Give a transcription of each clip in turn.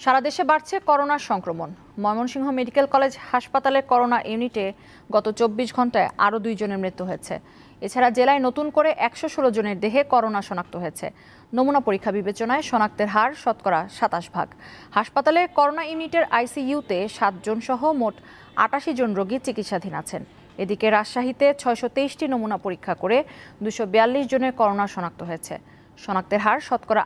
সারা দেশে বাড়ছে করোনার সংক্রমণ। ময়মনসিংহ মেডিকেল কলেজ হাসপাতালের করোনা ইউনিটে গত ২৪ ঘন্টায় আরও ২ জনের মৃত্যু হয়েছে। এছাড়া জেলায় নতুন করে ১১৬ জনের দেহে করোনা শনাক্ত হয়েছে। নমুনা পরীক্ষা বিবেচনায় শনাক্তের হার শতকরা ২৭%। হাসপাতালে করোনা ইউনিটের আইসিইউতে ৭ জন সহ মোট ৮৮ জন রোগী চিকিৎসাধীন আছেন। এদিকে রাজশাহীতে ৬২৩টি নমুনা পরীক্ষা করে ২৪২ জনের করোনা শনাক্ত হয়েছে। শনাক্তের হার শতকরা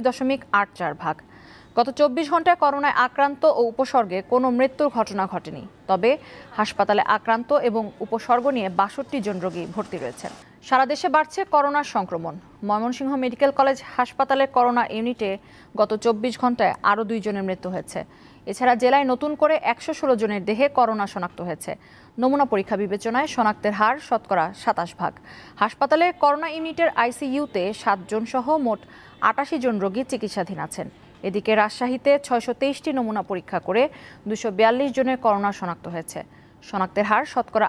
৩৮.৮৪%। গত ২৪ ঘন্টায় করোনায় আক্রান্ত ও উপসর্গে কোনো মৃত্যুর ঘটনা ঘটেনি। তবে হাসপাতালে আক্রান্ত এবং উপসর্গ নিয়ে ৬২ জন রোগী ভর্তি রয়েছেন। সারা দেশে বাড়ছে করোনার সংক্রমণ। ময়মনসিংহ মেডিকেল কলেজ হাসপাতালের করোনা ইউনিটে গত ২৪ ঘন্টায় আরও ২ জনের মৃত্যু হয়েছে। এছাড়া জেলায় নতুন করে ১১৬ জনের দেহে করোনা শনাক্ত হয়েছে। নমুনা পরীক্ষা বিবেচনায় শনাক্তের হার শতকরা ২৭%। হাসপাতালে করোনা ইউনিটের আইসিইউতে ৭ জন সহ মোট ৮৮ জন রোগী চিকিৎসাধীন আছেন। এদিকে রাজশাহীতে ৬২৩টি নমুনা পরীক্ষা করে ২৪২ জনের করোনা শনাক্ত হয়েছে। শনাক্তের হার শতকরা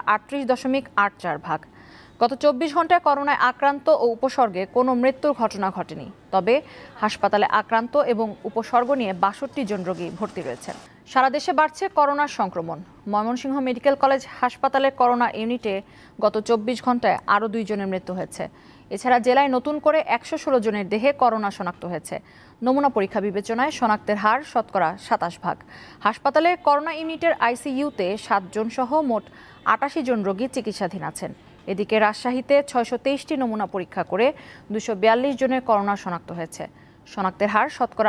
৩৮.৮৪%। গত ২৪ ঘন্টায় করোনায় আক্রান্ত ও উপসর্গে কোনো মৃত্যুর ঘটনা ঘটেনি। তবে হাসপাতালে আক্রান্ত এবং উপসর্গ নিয়ে ৬২ জন রোগী ভর্তি রয়েছেন। সারা দেশে বাড়ছে করোনার সংক্রমণ। ময়মনসিংহ মেডিকেল কলেজ হাসপাতালের করোনা ইউনিটে গত ২৪ ঘন্টায় আরও ২ জনের মৃত্যু হয়েছে। এছাড়া জেলায় নতুন করে ১১৬ জনের দেহে করোনা শনাক্ত হয়েছে। নমুনা পরীক্ষা বিবেচনায় শনাক্তের হার শতকরা ২৭%। হাসপাতালে করোনা ইউনিটের আইসিইউতে ৭ জন সহ মোট ৮৮ জন রোগী চিকিৎসাধীন আছেন। এদিকে রাজশাহীতে ৬২৩টি নমুনা পরীক্ষা করে ২৪২ জনের করোনা শনাক্ত হয়েছে। শনাক্তের হার শতকরা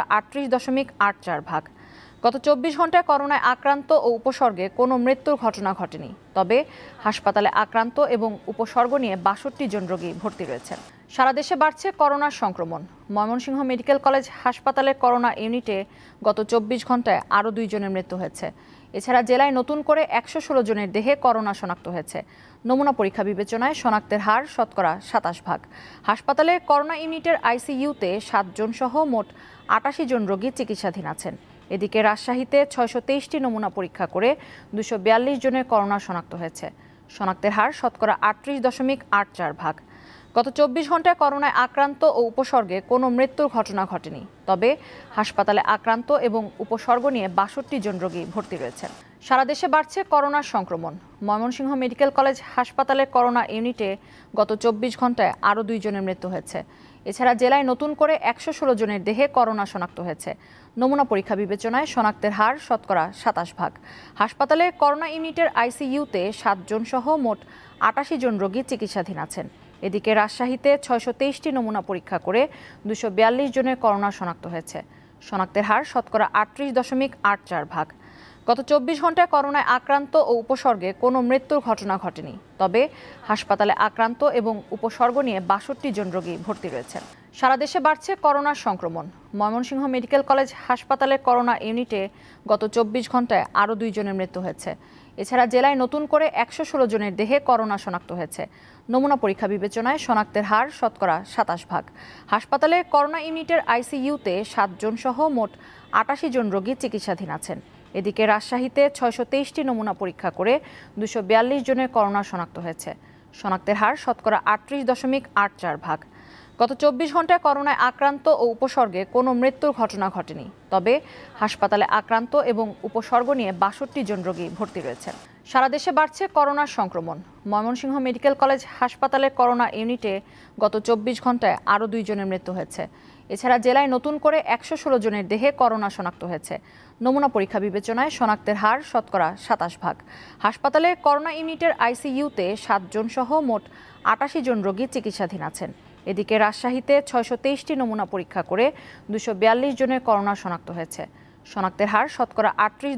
৩৮.৮৪%। গত ২৪ ঘন্টায় করোনায় আক্রান্ত ও উপসর্গে কোনো মৃত্যুর ঘটনা ঘটেনি। তবে হাসপাতালে আক্রান্ত এবং উপসর্গ নিয়ে ৬২ জন রোগী ভর্তি রয়েছেন। সারা দেশে বাড়ছে করোনার সংক্রমণ। ময়মনসিংহ মেডিকেল কলেজ হাসপাতালের করোনা ইউনিটে গত ২৪ ঘন্টায় আরও ২ জনের মৃত্যু হয়েছে। এছাড়া জেলায় নতুন করে ১১৬ জনের দেহে করোনা শনাক্ত হয়েছে। নমুনা পরীক্ষা বিবেচনায় শনাক্তের হার শতকরা ২৭%। হাসপাতালে করোনা ইউনিটের আইসিইউতে ৭ জন সহ মোট ৮৮ জন রোগী চিকিৎসাধীন আছেন। এদিকে রাজশাহীতে ৬২৩টি নমুনা পরীক্ষা করে ২৪২ জনের করোনা শনাক্ত হয়েছে। শনাক্তের হার শতকরা ৩৮.৮৪%। গত ২৪ ঘন্টায় করোনায় আক্রান্ত ও উপসর্গে কোনো মৃত্যুর ঘটনা ঘটেনি। তবে হাসপাতালে আক্রান্ত এবং উপসর্গ নিয়ে ৬২ জন রোগী ভর্তি রয়েছেন। সারা দেশে বাড়ছে করোনার সংক্রমণ। ময়মনসিংহ মেডিকেল কলেজ হাসপাতালের করোনা ইউনিটে গত ২৪ ঘন্টায় আরও ২ জনের মৃত্যু হয়েছে। এছাড়া জেলায় নতুন করে ১১৬ জনের দেহে করোনা শনাক্ত হয়েছে। নমুনা পরীক্ষা বিবেচনায় শনাক্তের হার শতকরা ২৭%। হাসপাতালে করোনা ইউনিটের আইসিইউতে ৭ জন সহ মোট ৮৮ জন রোগী চিকিৎসাধীন আছেন। এদিকে রাজশাহীতে ৬২৩টি নমুনা পরীক্ষা করে ২৪২ জনের করোনা শনাক্ত হয়েছে। শনাক্তের হার শতকরা ৩৮.৮৪%। গত ২৪ ঘন্টায় করোনায় আক্রান্ত ও উপসর্গে কোনো মৃত্যুর ঘটনা ঘটেনি। তবে হাসপাতালে আক্রান্ত এবং উপসর্গ নিয়ে ৬২ জন রোগী ভর্তি রয়েছেন। সারা দেশে বাড়ছে করোনার সংক্রমণ। ময়মনসিংহ মেডিকেল কলেজ হাসপাতালের করোনা ইউনিটে গত ২৪ ঘন্টায় আরও ২ জনের মৃত্যু হয়েছে। এছাড়া জেলায় নতুন করে ১১৬ জনের দেহে করোনা শনাক্ত হয়েছে। নমুনা পরীক্ষা বিবেচনায় শনাক্তের হার শতকরা ২৭%। হাসপাতালে করোনা ইউনিটের আইসিইউতে ৭ জন সহ মোট ৮৮ জন রোগী চিকিৎসাধীন আছেন। এদিকে রাজশাহীতে ৬২৩টি নমুনা পরীক্ষা করে ২৪২ জনের করোনা শনাক্ত হয়েছে। শনাক্তের হার শতকরা ৩৮.৮৪%। গত ২৪ ঘন্টায় করোনায় আক্রান্ত ও উপসর্গে কোনো মৃত্যুর ঘটনা ঘটেনি। তবে হাসপাতালে আক্রান্ত এবং উপসর্গ নিয়ে ৬২ জন রোগী ভর্তি রয়েছেন। সারা দেশে বাড়ছে করোনার সংক্রমণ। ময়মনসিংহ মেডিকেল কলেজ হাসপাতালের করোনা ইউনিটে গত ২৪ ঘন্টায় আরও ২ জনের মৃত্যু হয়েছে। এছাড়া জেলায় নতুন করে ১১৬ জনের দেহে করোনা শনাক্ত হয়েছে। নমুনা পরীক্ষা বিবেচনায় শনাক্তের হার শতকরা ২৭%। হাসপাতালে করোনা ইউনিটের আইসিইউতে ৭ জন সহ মোট ৮৮ জন রোগী চিকিৎসাধীন আছেন। এদিকে রাজশাহীতে ৬২৩টি নমুনা পরীক্ষা করে ২৪২ জনের করোনা শনাক্ত হয়েছে। শনাক্তের হার শতকরা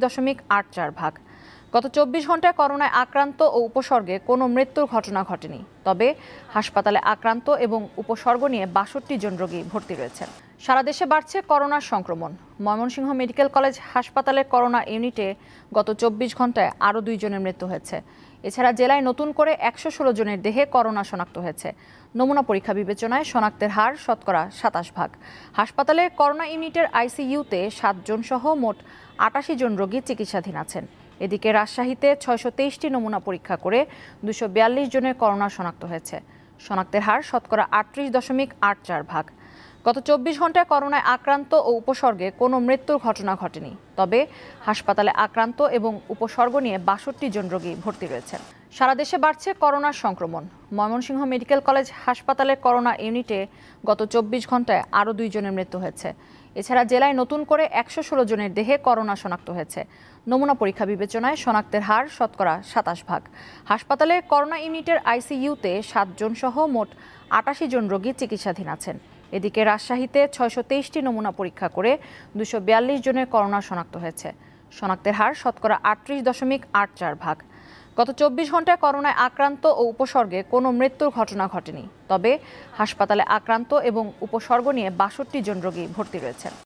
৩৮.৮৪%। গত ২৪ ঘন্টায় করোনায় আক্রান্ত ও উপসর্গে কোনো মৃত্যুর ঘটনা ঘটেনি। তবে হাসপাতালে আক্রান্ত এবং উপসর্গ নিয়ে ৬২ জন রোগী ভর্তি রয়েছেন। সারা দেশে বাড়ছে করোনার সংক্রমণ। ময়মনসিংহ মেডিকেল কলেজ হাসপাতালের করোনা ইউনিটে গত ২৪ ঘন্টায় আরও ২ জনের মৃত্যু হয়েছে। এছাড়া জেলায় নতুন করে ১১৬ জনের দেহে করোনা শনাক্ত হয়েছে। নমুনা পরীক্ষা বিবেচনায় শনাক্তের হার শতকরা ২৭%। হাসপাতালে করোনা ইউনিটের আইসিইউতে ৭ জন সহ মোট ৮৮ জন রোগী চিকিৎসাধীন আছেন। এদিকে রাজশাহীতে ৬২৩টি নমুনা পরীক্ষা করে ২৪২ জনের করোনা শনাক্ত হয়েছে। শনাক্তের হার শতকরা ৩৮.৮৪%। গত ২৪ ঘন্টায় করোনায় আক্রান্ত ও উপসর্গে কোনো মৃত্যুর ঘটনা ঘটেনি। তবে হাসপাতালে আক্রান্ত এবং উপসর্গ নিয়ে ৬২ জন রোগী ভর্তি রয়েছেন। সারা দেশে বাড়ছে করোনার সংক্রমণ। ময়মনসিংহ মেডিকেল কলেজ হাসপাতালের করোনা ইউনিটে গত ২৪ ঘন্টায় আরও ২ জনের মৃত্যু হয়েছে। এছাড়া জেলায় নতুন করে ১১৬ জনের দেহে করোনা শনাক্ত হয়েছে। নমুনা পরীক্ষা বিবেচনায় শনাক্তের হার শতকরা ২৭%। হাসপাতালে করোনা ইউনিটের আইসিইউতে ৭ জন সহ মোট ৮৮ জন রোগী চিকিৎসাধীন আছেন। এদিকে রাজশাহীতে ৬২৩টি নমুনা পরীক্ষা করে ২৪২ জনের করোনা শনাক্ত হয়েছে। শনাক্তের হার শতকরা ৩৮.৮৪%। গত ২৪ ঘন্টায় করোনায় আক্রান্ত ও উপসর্গে কোনো মৃত্যুর ঘটনা ঘটেনি। তবে হাসপাতালে আক্রান্ত এবং উপসর্গ নিয়ে ৬২ জন রোগী ভর্তি রয়েছেন।